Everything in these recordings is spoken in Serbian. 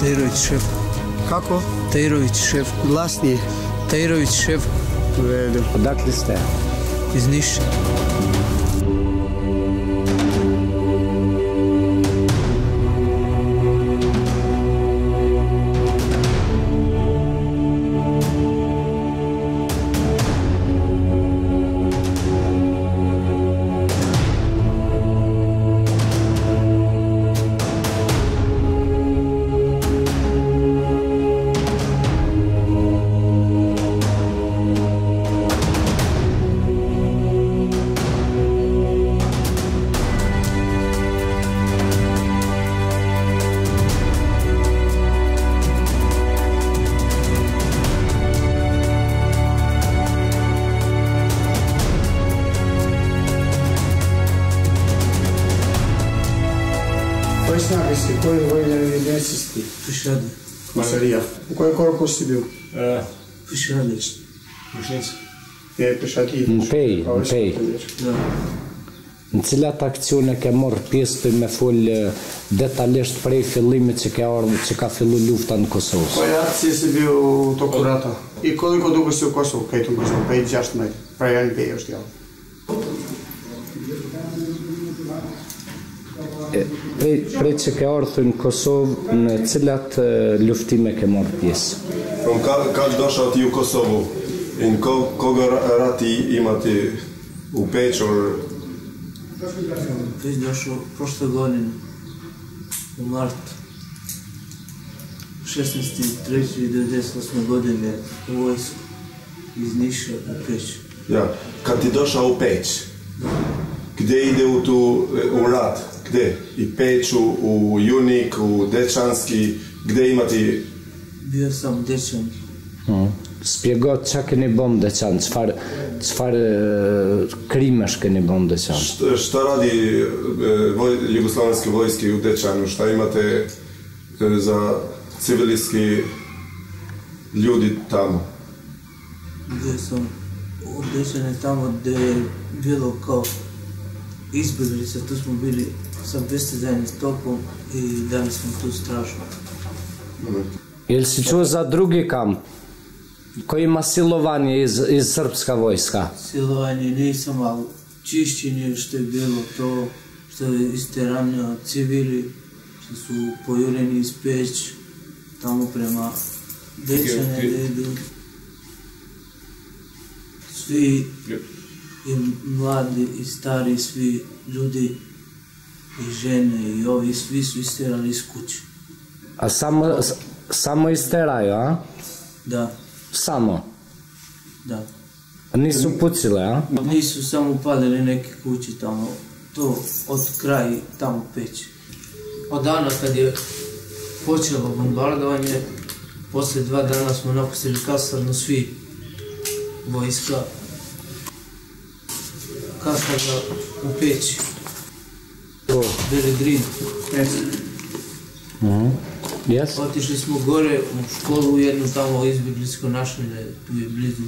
Tejrović šef. Kako? Tejrović šef. Glasnije. Tejrović šef. U redu. Odakle ste? Iz Niša. Koji snage si? Koji vojni jedinici si ti? Pešadi. Malarija. U kojem korpusu si bio? Pešadi. Mușniți? E Pešadi. Mpej. Da. Në cilat akcione ke marrë pjesë të me folë detajlisht prej fillimit që ka fillu lufta në Kosovë? Koje akcije si bio u toku rata? I koliko dugo si u Kosovu, kaj tu Kosovu? 5-6 metri. Pravi jedan pej još tijelo. Prej që ke ardhur në Kosovë, në cilat luftime ke marrë pjesë? Kad došao ti u Kosovu? In koga rati imati u Pečor? Već došao prošle godine u mart 16.3.1998. godine u vojsku iz Niša u Peć. Ja. Kad ti došao u Peć, gdje ide u rat? Gdje? I Peć, u Junik, u Dečanski, gdje imati? Bio sam u Dečan. Spjego qa keni bom Deçan, qfar krimesh keni bom Deçan? Šta radi jugoslavenske vojske u Dečanu? Šta imate za civilistki ljudi tamo? Bio sam u Dečane tamo gdje je bilo kao izbjeglica, tu smo bili sa bestezanim stopom i dali smo tu strašno. Jel si čuo za drugi kamp koji ima silovanje iz srpska vojska? Silovanje nisam, ali čišćenje što je bilo to, što je isteranio civili, što su pojureni iz Peć, tamo prema Dečane da idu. Svi i mladi i stari, svi ljudi i žene i ovi, svi su isterali iz kuće. A samo isteraju, a? Da. Samo? Da. Nisu pucile, a? Nisu samo upalili neke kuće tamo, to od kraja tamo Peć. Od dana kad je počelo bombardovanje, posle 2 dana smo napustili kasarnu svi, vojska, kasarna u Peći. Beli Drin. Yes. Otišli smo gore u školu jednu tamo izbjegličko Našmine, tu je blizu.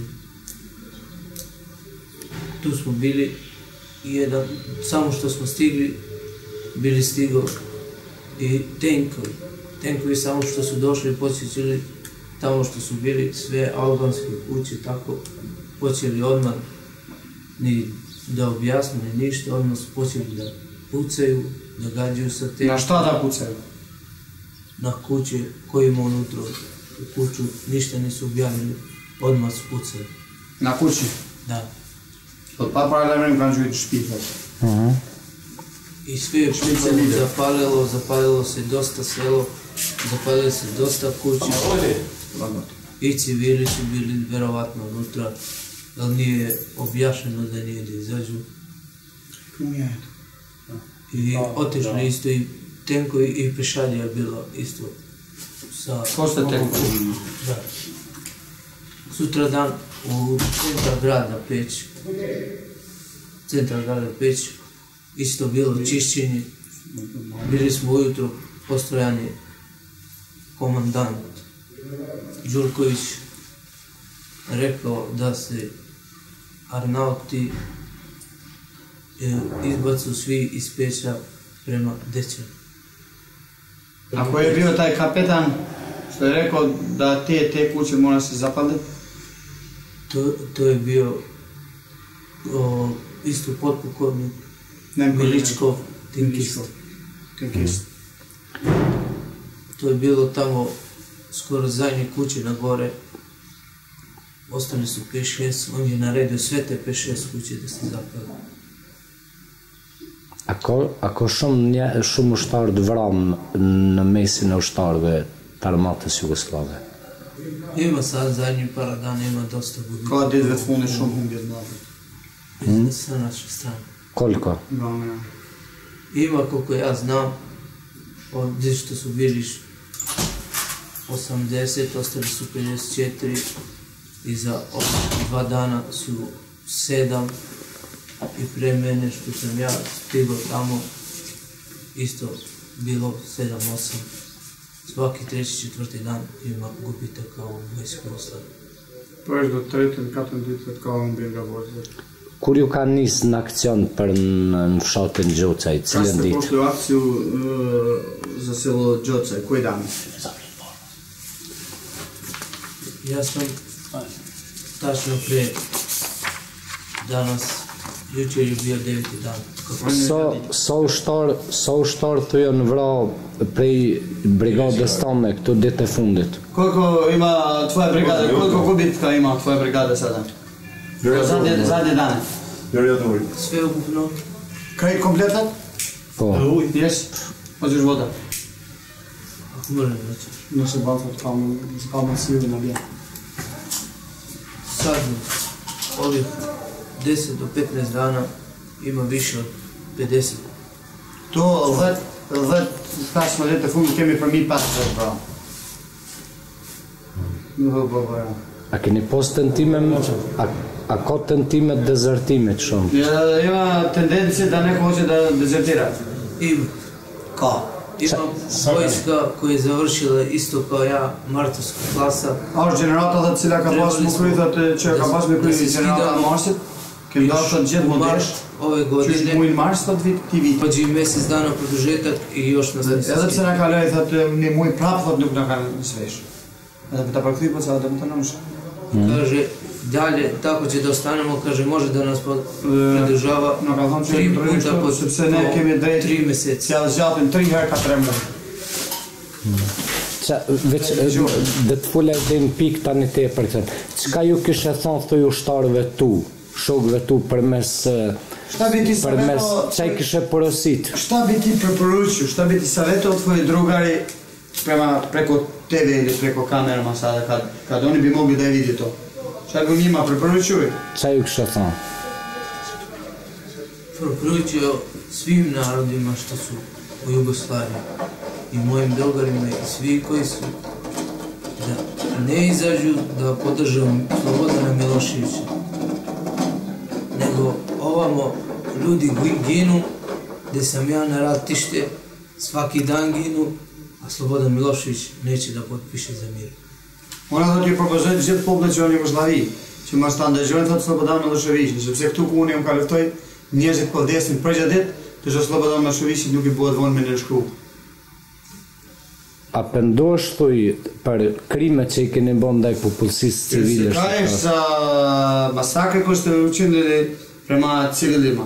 Tu smo bili i jedan, samo što smo stigli, bili stigo i tenkovi. Tenkovi samo što su došli i posjećali tamo što su bili sve albanske kuće, tako počeli odmah ni da objasne ništa, odmah su počeli da pucaju, da gađaju sa tenkom. Na šta da pucaju? Na kuće koji ima unutra, u kuću ništa nisu objavili, odmah su pucali. Na kući? Da. Od papara vrem kanë gjujtë shpifat. I sve je zapalilo se dosta selo, zapalilo se dosta kuća. I civili su bili verovatno unutra, ali nije objašnjeno da nije da izađu. I otišli isto i tenkovi i pešadija je bilo isto sa... Ko ste tenkovi? Da. Sutradan u centar grada Peć, isto bilo čišćenje. Bili smo ujutro postrojani komandant Đurković rekao da se Arnauti izbacu svi iz Peča prema Dečanu. Ako je bio taj kapetan što je rekao da te kuće mora se zapaliti? To je bio isto potpukovnik Miličkov, Tinkist. To je bilo tamo skoro zadnje kuće na gore. Ostali su 5-6, on je naredio sve te 5-6 kuće da se zapale. Ako shumë ushtarë të vranë në mesin e ushtarëve të armatës jugoslave? Ima sad zadnji para dana, ima dosta gubitaka. Ka ditëve të fundit shumë humbje të mëdha. Sa naše strane. Koliko? Ima, koliko ja znam, ovdje što su bili 80, ostali su 54 i za 2 dana su 7 i pre mene što sam ja stigao tamo isto bilo 7-8. Svaki 3-4 dan ima gubitaka u vojsku Jugoslavije. Po është do 3-4 ditë ka humbje nga vojska. Kur ju ka nisë në akcion për në fshatin Gjocaj, cilën ditë? Kad ste pošli u akciju za selo Gjocaj, koji dan? Ja sam tačno pre danas, jučer je bio 9. dan. Sa ushtarë të janë vra prej brigadës tane këto ditë e fundit? Koliko ima tvoja brigada, koliko gubitka ima tvoja brigada sada? Zadnje dane? Sve ukupno. Kaj kompletat? Po. Jes? Hoćeš voda? Ako moram reći. Ne se bacat kamen sili na bje. Sad, ovih 10 do 15 dana ima više od 50. To 10 ditë të fundit kemi për 1500 pra. A keni pos tentime, a ka tentime dezertimit shumë? Ima tendencije da neko hoće da dezertira. Ima. Ka? Ima vojska koja je završila isto kao ja, martovska klasa. A është gjenerata dhe cila ka pas më krythat që ka pas me krythat gjenerata marsit? Kemi da të gjithë modesh? Ove godine. Që është mujnë mars të ti vit? Pođi i mesec dana produžetak i još nas ne se Edhe pse na kaloj, thot, një muj prap, thot, nuk na kanë svesh. Edhe për ta përkthy, po sa da më të nëmsh. Kaže, dalje, tako će da ostanemo, kaže, može da nas pridržava 3 puta po 3 meseca. Si ja zgjatën 3 herë ka 3 muaj. Veç, dhe të full e dhe në pikë tani te për këtë. Qka ju kishe thonë të ushtarëve tu, shokëve tu përmes qaj kishe porosit? Šta bi ti preporučio, šta bi ti savjetovao tvoji drugari preko TV ili preko kamerama sada, kad oni bi mogli da je vidi to? Šta bi njima preporučio? Qaj ju kishe thonë? Preporučio svim narodima što su u Jugoslaviji i mojim drugarima i svi koji su da ne izađu da podrže Slobodana Miloševića, nego ovamo ljudi ginu, gdje sam ja na ratište, svaki dan ginu, a Slobodan Milošević neće da potpiše za mir. Ona do t'i propozoj të gjithë popullët që në Jugosllavi, që mos ta ndëgjojnë thotë Slobodan Miloševićin, sepse këtu ku unë jam ka luftoj, njerëzit po vdesin përgjithësisht, që Slobodan Miloševićit nuk I bëhet vonë me nënshkru. A pëndosh thuj për krimet që I keni bën ndaj popullsisë civile? Kažeš za masakre koje ste učinili prema civilima.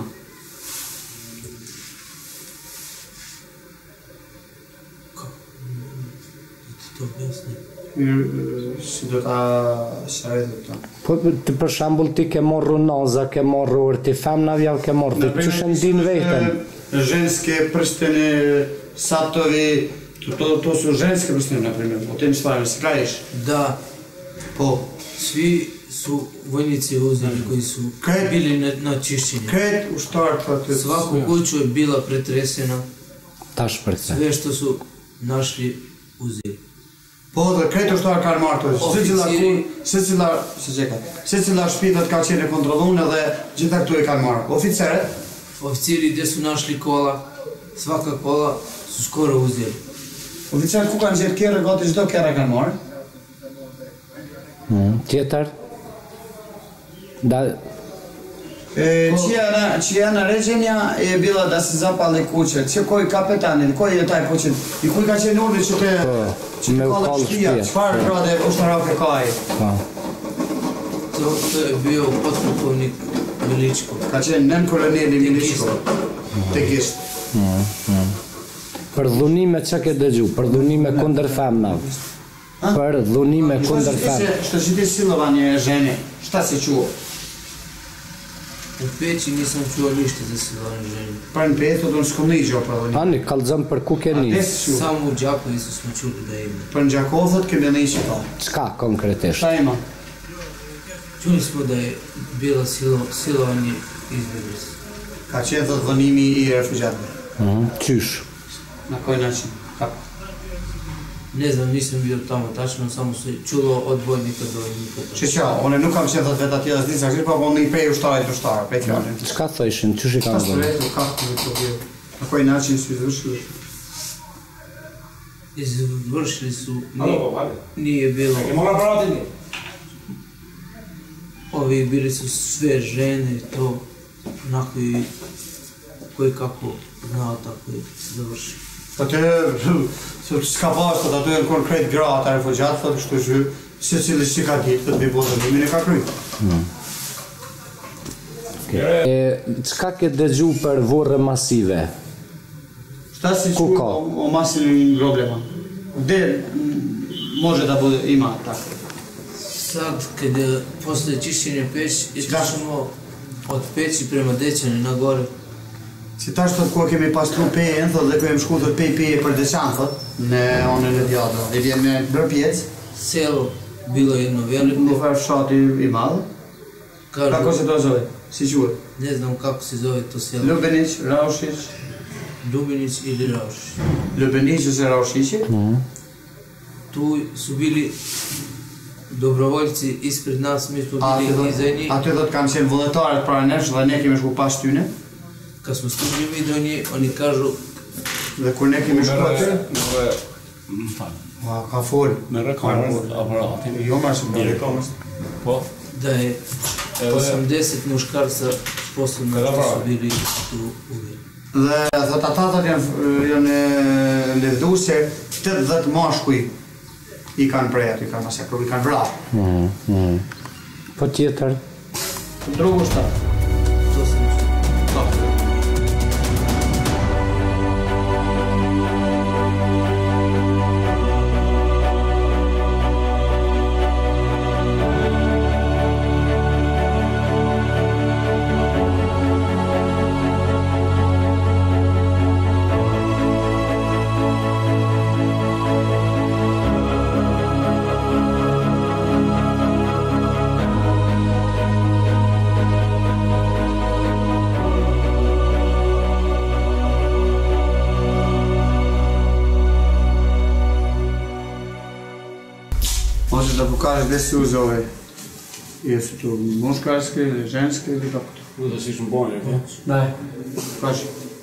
To objasni. Si do ta shajtë këta. Po për shembull ti ke marrë Runaza, ke marrë Orti, femnavja ke marrë, ti që shëndin vetën? Ženske prstene, satovi, to su ženske prstene, na primjer, o tim stvarima se kažeš? Da, po, svi su vojnici uzeli koji su bili na čišćenju. Kret u štartë, Svaku kuću je bila pretresena, Tash për këtë. sve što su našli uzeli. Po dhe kretë ushtarë kanë marrë të secila shpitat ka qenë kontrollune dhe gjitha këtu e kanë marrë. Oficeret? Oficiri gdje su našli kola, svaka kola su skoro uzeli. Oficeret ku kanë gjetë kjerë, gati çdo kjerë kanë marrë. Tjetër? Čija naređenja je bila da se zapali kuće? Koji kapetan ili koji je taj počet? I koji kad će nudi će te kala štija? Čvar rade Oštaravke kaj? To je bio potpukovnik Miličko. Kad će Nemko Reneli Miličko? Tekist. Për dhunime që ke dëgju? Për dhunime kundër femnave? Për dhunime kundër femnave? Što si ti silovanje žene? Šta si čuo? U peći nisam čuo ništa za silovanje žene. Pa në petë, do në s'kom një gjo për dhunime. Ani, kalëzëm për ku ke një? Samo u Gjakovi smo čuli da ima. Për në Gjakovët kemi një që pa. Qka konkretisht? Šta ima? Čuli smo da je bilo silovanje izbjeglica. Ka qenë dhe dhënimi i refugjatëve. Qysh? Na koji način? Kako? Ne znam, nisam bio tamo tačno, samo se čulo od vojnika do vojnika. Që, one nuk kam qenë dhe vetë atje dhe s'disa kështë, pa unë i pej ushtarit ushtarë, pej fjallin. Qka thëshin? Qysh i kam Šta dhënë? së kako mi to bio? Na koji način su izvršili? Izvršili su, nije bilo... Ovi bili su sve žene i to, onako i koji kako znao tako i završi. Atë, s'ka pas, të ato e në konkret gratë a refugjatë, thotë kështu që se cili që ka ditë, të të bi bodë dhimin e ka kry. Qka ke dëgju për vorre masive? Šta si čuo o masivnim grobljama? Gde može da bude, ima tako? Sad, kada posle čišćenja peći, išlišemo od peći prema Dećani na gore. Si tash thot ku kemi pastru pejen, thot dhe ku jem shku thot peje për deçan, thot, në onën e djadra. Dhe vjen me bërpjec. Selo bilo jedno veliko. Në farë fshati i madhë. Kako se to zove? Si quhet? Ne znam kako se zove to selo. Lubenić, Raushić. Lubenić ili Raushić. Lubenić ose Raushići. Tu su bili dobrovoljci ispred nas, mi smo bili iza njih. Aty thot kanë qenë vullnetarët para nesh dhe ne kemi shku pas tyne. Kad smo stigli mi do nje, oni kažu... Dhe kur ne kemi shku atë... Ka fol. Me rekamës aparatin. Jo ma shumë me rekamës. Po? Da je 80 muškarca sposobna da su bili tu uvijek. Dhe thot ata thot janë levdu se 80 mashkuj i kanë prej aty, kanë masakru, i kanë vrarë. Po tjetër? Drugu shtatë. To sam čuo. Može da pokažeš gde se uze ove, jesu tu muškarske ili ženske ili kako to? Da si shumë bonje, po? Daj, kaži.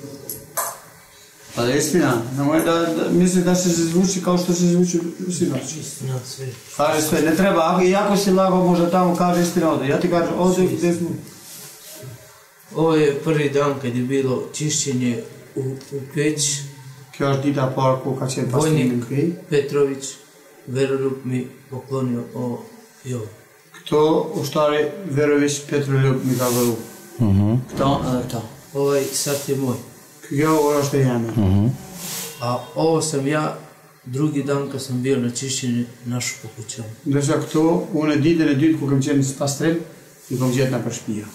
Pa da je istina, nemoj da misli da se zvuči kao što se zvuči sinoć. Istina sve. Kaži sve, ne treba, iako si lagao možda tamo kaže istina ovdje, ja ti kažem ovdje gde smo. Ovo je prvi dan kad je bilo čišćenje u peć. Kjo është dita parë ku ka qenë pastrimin këj. Petrović, Veroljub mi poklonio ovo i ovo. Këto ushtari Verović, Petroljub mi ka vëru. Këto edhe këto. Ovaj sat je moj. Kjo është e jeme. A ovo sam ja drugi dan kad sam bio na čišćenju našu po kućama. Ndërsa këto, unë e ditën e dytë ku kam qenë në pastrim, i kam gjetë në për shtëpia.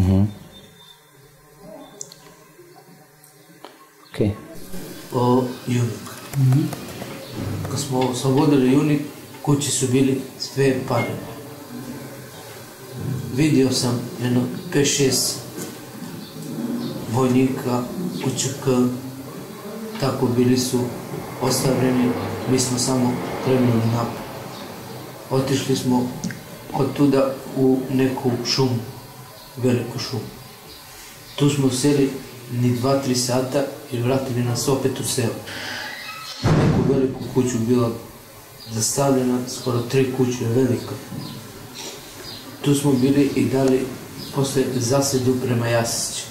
Okej. O junik. Kad smo oslobodili junik, kući su bili sve paljene. Vidio sam jedno 5-6 vojnika, UČK, tako bili su ostavljeni, mi smo samo krenuli napad. Otišli smo od tuda u neku šumu, veliku šumu. Tu smo seli ni 2-3 sata i vratili nas opet u selo. Neku veliku kuću bila zastavljena, skoro 3 kuće, velika. Tu smo bili i dali posle zasedu prema Jasiću.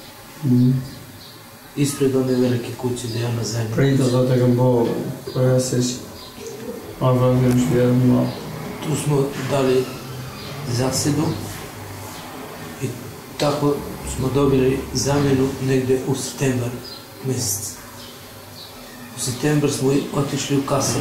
Ispred one velike kuće gde je ona zemlja. Prito za tega bo Jasić, a vragnem švijedno. Tu smo dali zasedu i tako smo dobili zamjenu negde u septembar mjesec. U septembar smo otišli u Kasar.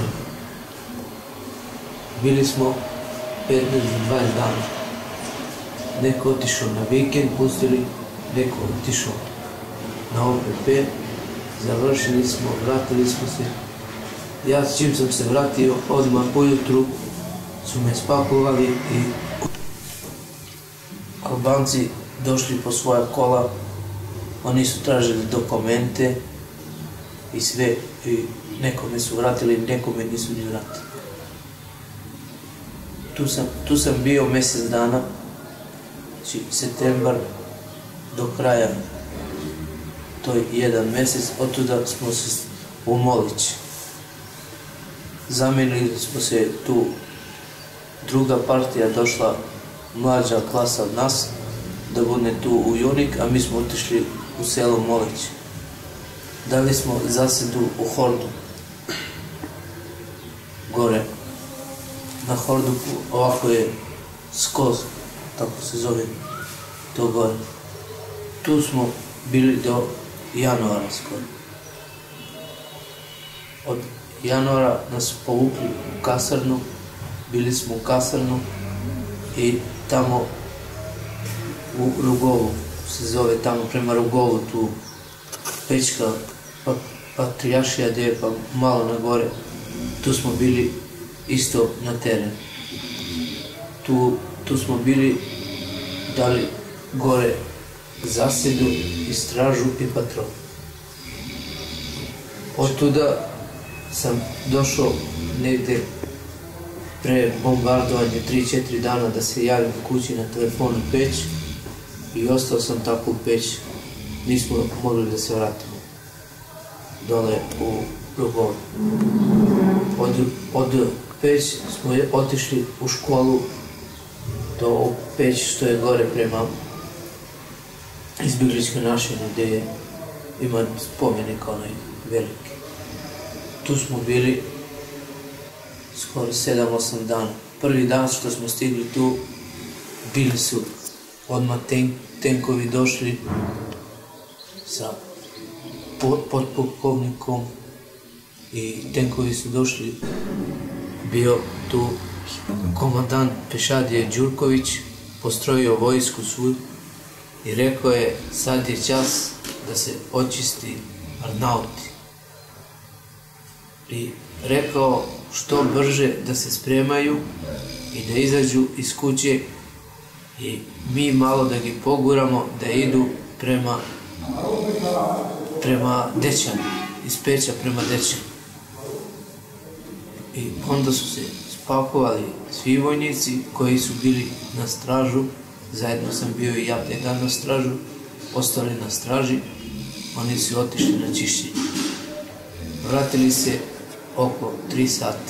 Bili smo 15 do 20 dana. Neko otišao na vikend, pustili, neko otišao na OPP, završili smo, vratili smo se. Ja čim sam se vratio, odmah ujutru su me spakovali i Albanci došli po svoja kola, oni su tražili dokumente i sve, i nekome su vratili, nekome nisu ni vratili. Tu sam bio mjesec dana, znači septembar do kraja, to je jedan mjesec, od tuda smo se u Molić. Zamijenili smo se tu, druga partija došla, mlađa klasa od nas, da bude tu u Junik, a mi smo otišli u selo Molić. Dali smo zasedu u Hordu, gore. Na Hordu ovako je skoz, tako se zove to gore. Tu smo bili do januara skoro. Od januara nas povukli u kasarnu, bili smo u kasarnu i tamo u Rugovu, se zove tamo prema Rugovu, tu Pečka, Patrijašija gdje je pa malo na gore, tu smo bili isto na teren. Tu smo bili, dali gore zasedu i stražu i patrol. Od tuda sam došao negde pre bombardovanja 3-4 dana da se javim kući na telefonu Peć i ostao sam tako u Peć. Nismo mogli da se vratimo dole u Rugovu. Od Peć smo otišli u školu do Peć što je gore prema izbjegličkoj našini gdje ima spomenik onaj veliki. Tu smo bili skoro 7-8 dana. Prvi dan što smo stigli tu, bili su odmah tenkovi došli sa podpukovnikom i tenkovi su došli, bio tu komandant Pešadije Đurković, postrojio vojsku svu i rekao je sad je čas da se očisti Arnauti. I rekao što brže da se spremaju i da izađu iz kuće i mi malo da gi poguramo da idu prema Dećanu, iz Peča prema Dećanu. I onda su se spakovali svi vojnici koji su bili na stražu, zajedno sam bio i ja taj dan na stražu, ostali na straži, oni su otišli na čišćenje. Vratili se oko 3 sata.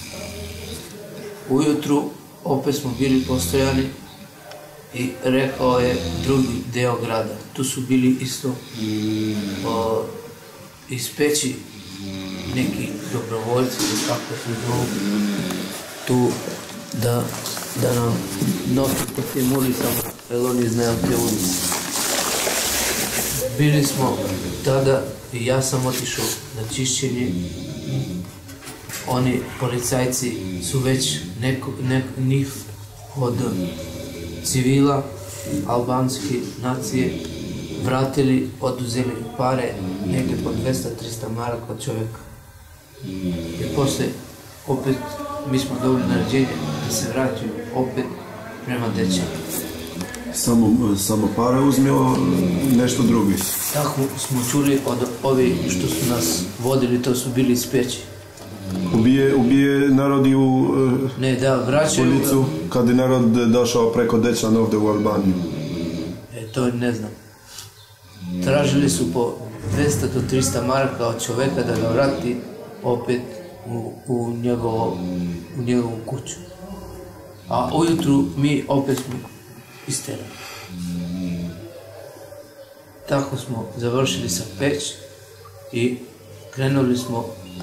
Ujutru opet smo bili postojani i rekao je drugi deo grada. Tu su bili isto iz Peći neki dobrovoljci, kako se zovu, tu da nam nosi po tim ulicama, jer oni znaju te ulice. Bili smo tada i ja sam otišao na čišćenje. Oni policajci su već njih od civila albanske nacije vratili, oduzeli pare, negdje po 200-300 maraka od čovjeka. I posle opet mi smo dobili naređenje da se vratimo opet prema Dećanu. Samo pare uzmeo, nešto drugi? Tako smo čuli od ovi što su nas vodili, to su bili iz Peći. Ubije narod i u ulicu kad je narod došao preko Dećana ovdje u Albaniju? To ne znam. Tražili su po 200 do 300 maraka od čoveka da ga vrati opet u njegovu kuću. A ujutru mi opet smo isterani. Tako smo završili sa Peć i krenuli smo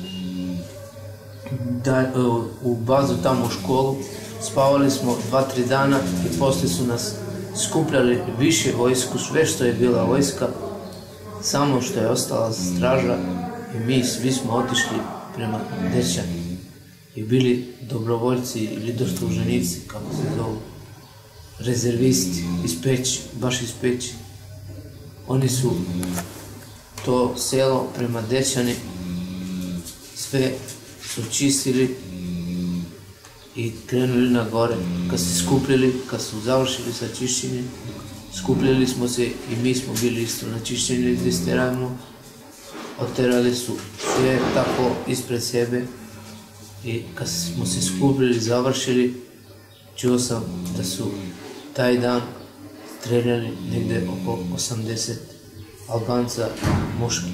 u bazu tamo u školu. Spavali smo 2-3 dana i poslije su nas skupljali više vojsku, sve što je bila vojska, samo što je ostala straža i mi svi smo otišli prema Dećani i bili dobrovoljci ili dostluženici, kako se zovu, rezervisti iz Peći, baš iz Peći. Oni su to selo prema Dećani sve su čistili i krenuli na gore. Kad se skupljili, kad su završili sa čišćenjem, skupljili smo se i mi smo bili isto na čišćenju iz isteranu. Oterali su sve tako ispred sebe i kad smo se skupljili, završili, čuo sam da su taj dan streljali negdje oko 80 Albanca muški.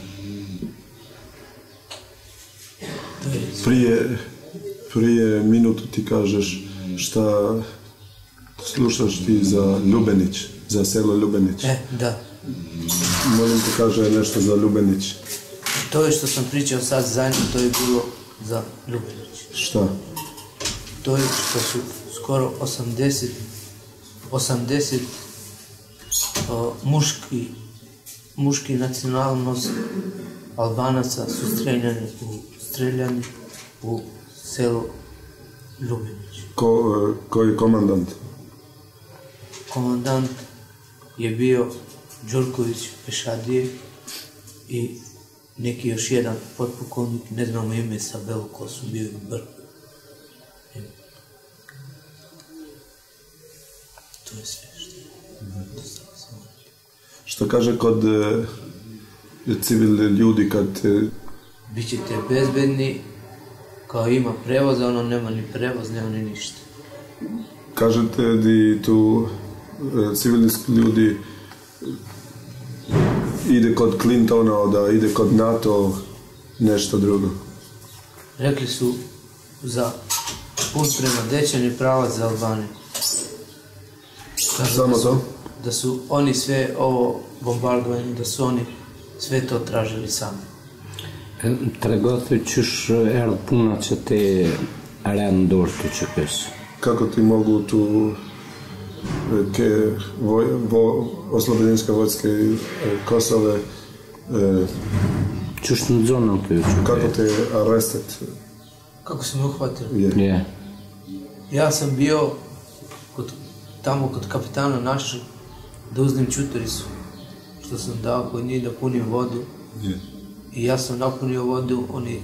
Prije minutu ti kažeš šta slušaš ti za Ljubenić, za selo Ljubenić. Da. Molim ti kaže nešto za Ljubenić. To je što sam pričao sad zajedno, to je bilo za Ljubenić. Šta? To je što su skoro 80 muški nacionalnost Albanaca su streljani u selo Ljubenić. Koji je komandant? Komandant je bio Đurković Pešadije i neki još jedan potpukovnik, ne znamo ime, sa belu kosu, bio je brk. To je sve što je. Što kaže kod civilni ljudi kad... Bićete bezbedni, kao ima prevoza, ono nema ni prevoz, nema ni ništa. Kažete da tu civilni ljudi ide kod Clintona, da ide kod NATO, nešto drugo? Rekli su za put prema Dećani pravac za Albaniju. Samo to? Da su oni sve ovo bombardovanje, da su oni sve to tražili sami. Tregotu ćeš puno që ti rendor të që kësë. Kako ti mogu tu oslobodinska vojska i Kosove Qësh në zonën të ju që kako te arrestet? Kako su me uhvatili? Je. Ja sam bio tamo kod kapitana našeg da uzmem čutoricu, što sam dao kod njih da punim vodu. I ja sam napunio vodu,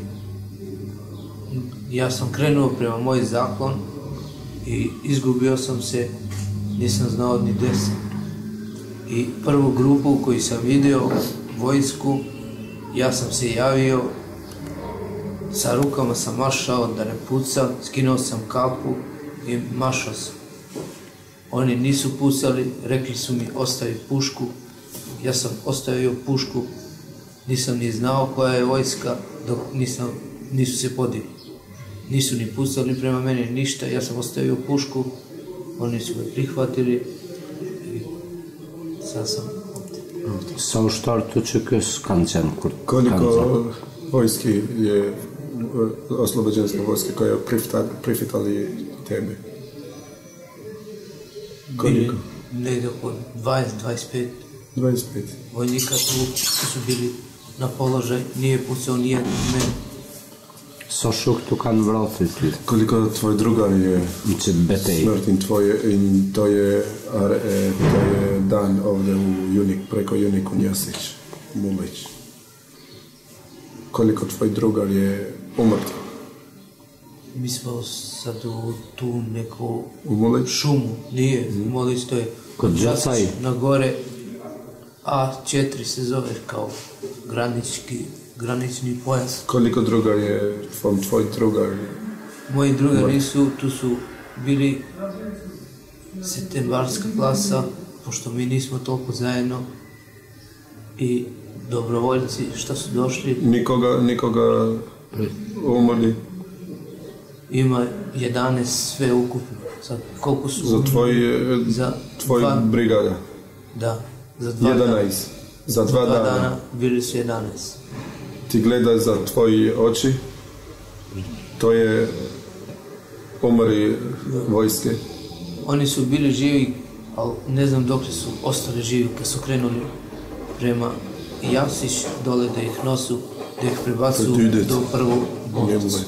ja sam krenuo prema moj zaklon i izgubio sam se, nisam znao ni gde sam. I prvu grupu koju sam vidio, vojsku, ja sam se javio, sa rukama sam mašao da ne pucam, skinuo sam kapu i mašao sam. Oni nisu pucali, rekli su mi ostavi pušku, ja sam ostavio pušku, nisam ni znao koja je vojska dok nisu se podigli. Nisu ni pucali prema meni ništa, ja sam ostavio pušku, oni su me prihvatili i sad sam ovdje. Sa ushtarë të që kësë kanë qenë kur Koliko vojski je oslobođenska vojska koja je prihvatali tebe? Koliko? Negdje oko 20-25 vojnika tu su bili na položaj, nije pucao nijedan meni. Sa shok të kanë vratë ty Koliko tvoj drugar je që të betej? smrtin to je dan ovdje u Junik, preko Juniku Njasić, Mulić. Koliko tvoj drugar je umrtvo? Mi smo sad u tu neku Mulić? šumu, nije, Mulić to je Kod Đacaj? na gore, A4 se zove kao granični pojas. Koliko drugar je tvoj drugar? Moji drugari nisu, tu su bili septembarska klasa, pošto mi nismo toliko zajedno, i dobrovoljci što su došli. Nikoga umrli? Ima 11 sve ukupno. Sad, koliko su... Za tvoj brigada? Da, za 2 dana. 11. Za 2 dana. Bili su 11. Ti gledaj za tvoji oči, to je umri vojske. Oni su bili živi, ali ne znam dok su ostali živi kad su krenuli prema Javsić, dole da ih nosu, da ih prebacu do prvog bolnicu.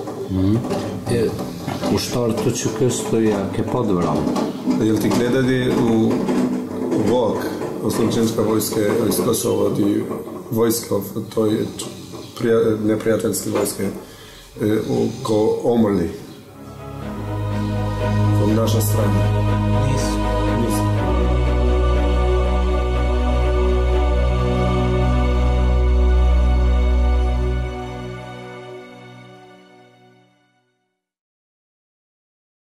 U štartu ću къsto jak je podbral. Jel ti gledali u vlak oslobođenska vojske iz Kosova i vojskov, to je neprijateljske vojske, ko umrli? Od naša strana. Nisu.